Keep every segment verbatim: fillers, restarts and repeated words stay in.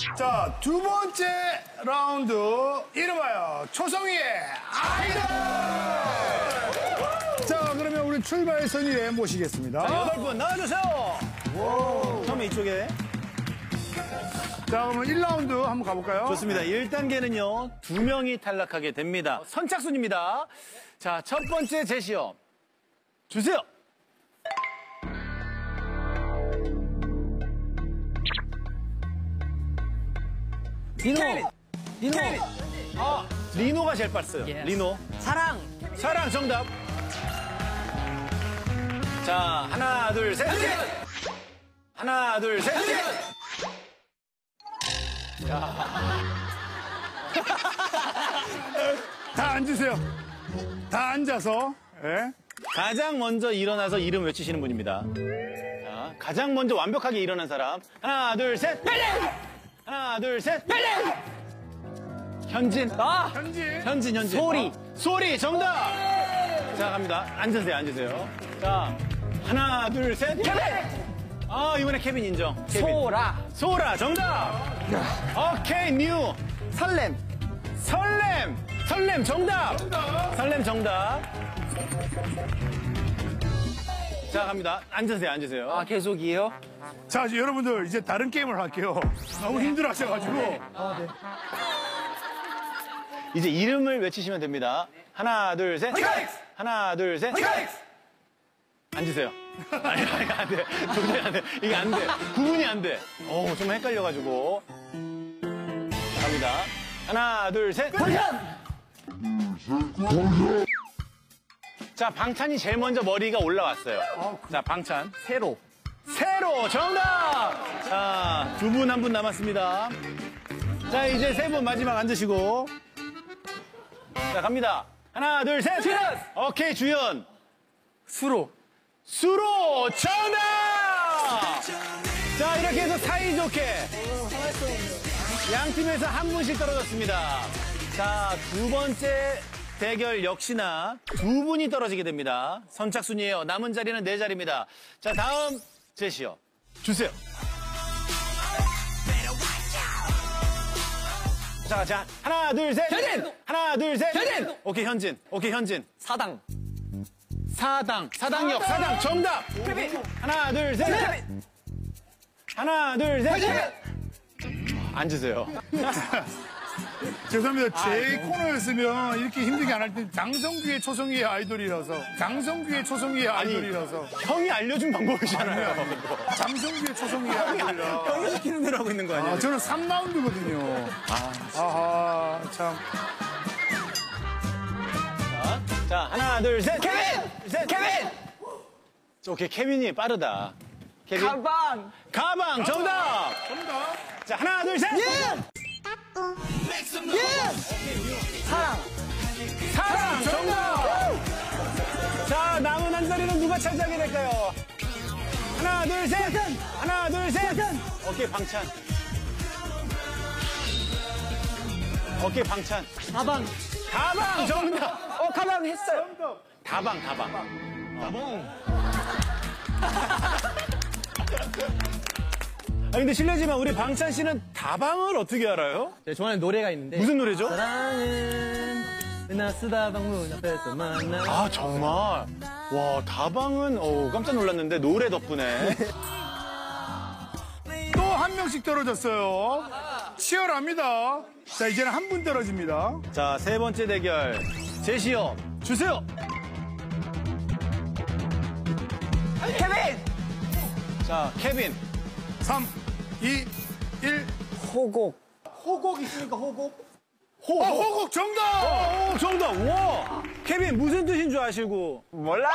자, 두 번째 라운드 이름하여 초성이의 아이돌! 자, 그러면 우리 출발 선의에 모시겠습니다. 자, 여덟 분 나와주세요. 오. 처음에 이쪽에. 자, 그러면 일 라운드 한번 가볼까요? 좋습니다. 일 단계는요, 두 명이 탈락하게 됩니다. 선착순입니다. 자, 첫 번째 제시어 주세요. 리노. 리노. 아, 리노가 제일 빠르어요. 예. 리노. 사랑. 사랑 정답. 자, 하나, 둘, 셋. 하나, 둘, 셋. 다 앉으세요. 다 앉아서. 예. 가장 먼저 일어나서 이름 외치시는 분입니다. 자, 가장 먼저 완벽하게 일어난 사람. 하나, 둘, 셋. 하나, 둘, 셋. 현진. 아. 현진. 현진, 현진. 소리. 어, 소리, 정답. 자, 갑니다. 앉으세요, 앉으세요. 자, 하나, 둘, 셋. 케빈! 아, 이번에 케빈 인정. 케빈. 소라. 소라, 정답. 오케이, 뉴. 설렘. 설렘. 설렘, 정답. 정답. 설렘, 정답. 자, 갑니다. 앉으세요, 앉으세요. 아, 계속이에요? 자, 이제 여러분들 이제 다른 게임을 할게요. 너무 힘들어 하셔가지고. 아, 네. 이제 이름을 외치시면 됩니다. 하나, 둘, 셋. 하나, 둘, 셋. 앉으세요. 아니, 아니, 안 돼. 도저히 안 돼. 이게 안 돼. 구분이 안 돼. 어, 좀 헷갈려가지고. 갑니다. 하나, 둘, 셋. 자, 방찬이 제일 먼저 머리가 올라왔어요. 자, 방찬. 세로. 세로 정답! 자, 두 분 한 분 남았습니다. 자, 이제 세 분 마지막 앉으시고. 자, 갑니다. 하나, 둘, 셋! 주연! 오케이, 주연. 수로. 수로 정답! 자, 이렇게 해서 사이좋게 양 팀에서 한 분씩 떨어졌습니다. 자, 두 번째 대결 역시나 두 분이 떨어지게 됩니다. 선착순이에요. 남은 자리는 네 자리입니다. 자, 다음 제시어 주세요. 자, 자, 하나, 둘, 셋. 현진! 하나, 둘, 셋. 현진! 오케이, 현진. 오케이, 현진. 사당. 사당. 사당역, 사당. 정답. 케빈. 하나, 둘, 셋. 케빈. 하나, 둘, 셋. 케빈. 앉으세요. 죄송합니다. 제 코너였으면 이렇게 힘들게 안 할 텐데 장성규의 초성이의 아이돌이라서. 장성규의 초성이의 아이돌이라서. 형이 알려준 방법이잖아요. 장성규의 초성이의 아이돌이라. 형이 시키는 대로 하고 있는 거 아니에요? 아, 저는 삼 라운드거든요. 아, 아하, 참. 자, 자, 하나, 둘, 셋. 케빈! 셋. 케빈! 오케이, 케빈이 빠르다. 케빈. 가방. 가방, 정답. 정답. 자, 하나, 둘, 셋. 예! 예! 사랑. 사랑, 정답. 자, 남은 한 자리는 누가 차지하게 될까요? 하나, 둘, 셋. 하나, 둘, 셋. 오케이, 방찬. 오케이, 방찬. 가방. 가방, 정답. 어, 가방 했어요. 다방, 다방. 다방. 아, 근데 실례지만 우리 방찬 씨는 다방을 어떻게 알아요? 제가 좋아하는 노래가 있는데. 무슨 노래죠? 사랑은 맨날 쓰다 방문 앞에서 만나. 아, 정말. 와, 다방은, 어 깜짝 놀랐는데, 노래 덕분에. 또 한 명씩 떨어졌어요. 치열합니다. 자, 이제는 한 분 떨어집니다. 자, 세 번째 대결. 제시어, 주세요. 케빈! 자, 케빈. 삼, 이, 일. 호곡. 호곡 있습니까, 호곡? 호, 어, 호곡 정답! 어, 정답. 와. 케빈, 무슨 뜻인 줄 아시고? 몰라요.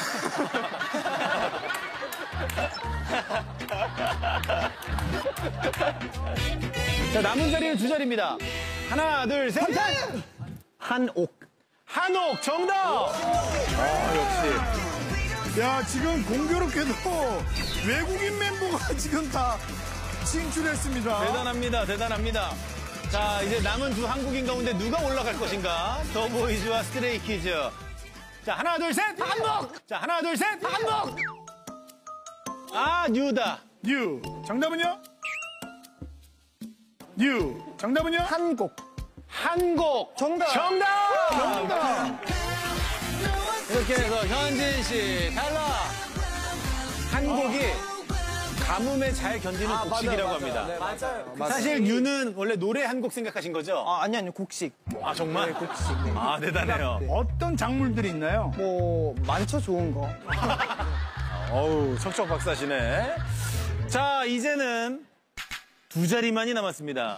자, 남은 자리는 두 자리입니다. 하나, 둘, 셋. 한옥. 한옥, 정답. 아, 역시. 야, 지금 공교롭게도 외국인 멤버가 지금 다 진출했습니다. 대단합니다, 대단합니다. 자, 이제 남은 두 한국인 가운데 누가 올라갈 것인가? 더보이즈와 스트레이키즈. 자, 하나, 둘, 셋. 한국. 자, 하나, 둘, 셋. 한국. 아, 뉴다. 뉴. 정답은요? 뉴. 정답은요? 한곡. 한곡. 정답. 정답. 정답. 이렇게 해서 현진 씨 탈락. 한곡이 가뭄에 잘 견디는 곡식이라고 합니다. 네, 맞아요. 사실 유는 원래 노래 한 곡 생각하신 거죠? 아, 아니, 아니, 곡식. 아, 정말? 곡식. 아, 대단해요. 어떤 작물들이 있나요? 뭐, 많죠, 좋은 거. 어우, 척척 박사시네. 자, 이제는 두 자리만이 남았습니다.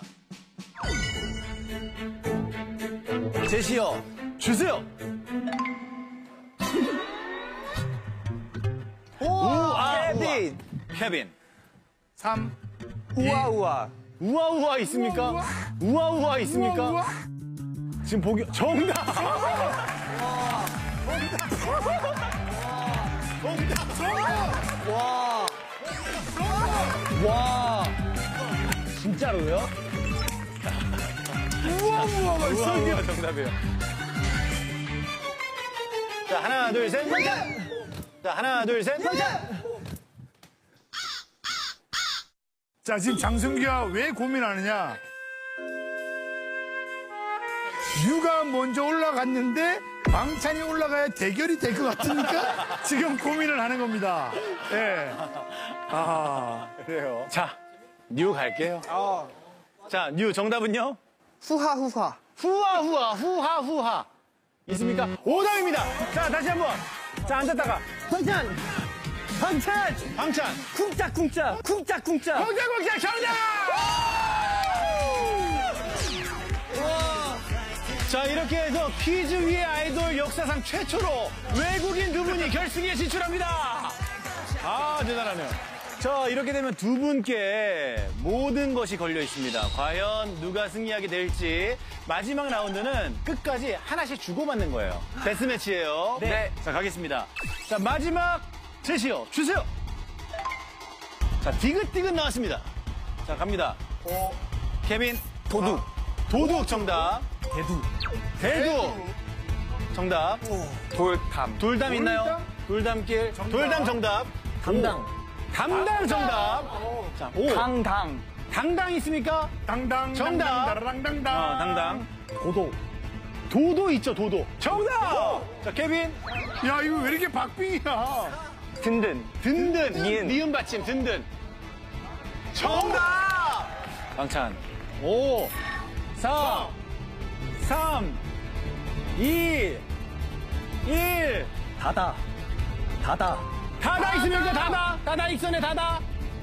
제시어, 주세요! 우아, 케빈. 케빈. 삼. 우아우아. 우아우아 있습니까? 우아우아 있습니까? 우와, 우와. 지금 보기, 정답! 와. 와. 진짜로요? 우와, 우와가 있어. 이게. 우아우아 정답이에요. 자, 하나, 둘, 셋. 자, 하나, 둘, 셋. 자, 지금 장승규가 왜 고민하느냐? 뉴가 먼저 올라갔는데 방찬이 올라가야 대결이 될 것 같으니까 지금 고민을 하는 겁니다. 예. 아, 그래요. 자, 뉴 갈게요. 아. 자, 뉴 정답은요? 후하후하. 후하후하, 후하후하. 있습니까? 오답입니다. 자, 다시 한 번. 자, 앉았다가. 방찬. 방찬. 방찬. 쿵짝쿵짝. 쿵짝쿵짝. 공작공작 정답! 자, 이렇게 해서 퀴즈 위의 아이돌 역사상 최초로 외국인 두 분이 결승에 진출합니다. 아, 대단하네요. 자, 이렇게 되면 두 분께 모든 것이 걸려 있습니다. 과연 누가 승리하게 될지 마지막 라운드는 끝까지 하나씩 주고받는 거예요. 데스매치예요. 네. 자, 가겠습니다. 자, 마지막 제시어 주세요. 자, 디귿디귿 나왔습니다. 자, 갑니다. 케빈. 도둑. 도둑 정답. 대두. 대두. 정답. 돌담. 돌담 있나요? 돌담길. 돌담 정답. 담당. 담당 정답. 자, 오. 당당. 당당 있습니까? 당당. 정답. 당당당. 어, 당당. 도도. 도도 있죠, 도도. 정답! 자, 케빈. 야, 이거 왜 이렇게 박빙이야? 든든. 든든. 니은. 니은 받침, 든든. 정답! 방찬. 오. 사. 삼. 이. 일. 다다. 다다. 다다 있습니까? 다다. 다다 익선에 다다.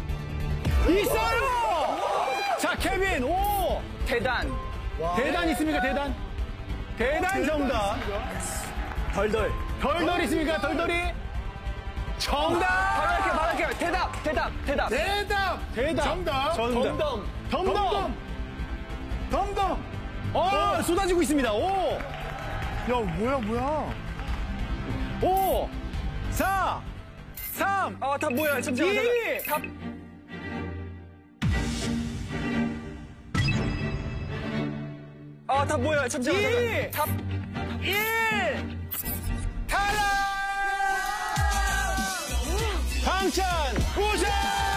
있어요! 자, 케빈. 오. 대단. 대단 있습니까? 대단. 대단 정답. 덜덜. 덜덜 있습니까? 덜덜이. 정답. 바로 할게요, 바로 할게요. 대답, 대답, 대답. 대답. 대답. 정답. 정답. 덤덤. 덤덤. 덤덤. 어, 쏟아지고 있습니다. 오. 야, 뭐야, 뭐야. 오. 사. 삼. 아, 답 뭐야? 잠시만요. 이. 답. 아, 답 뭐야? 잠시만요. 이. 답. 일. 탈락! 방찬 우승!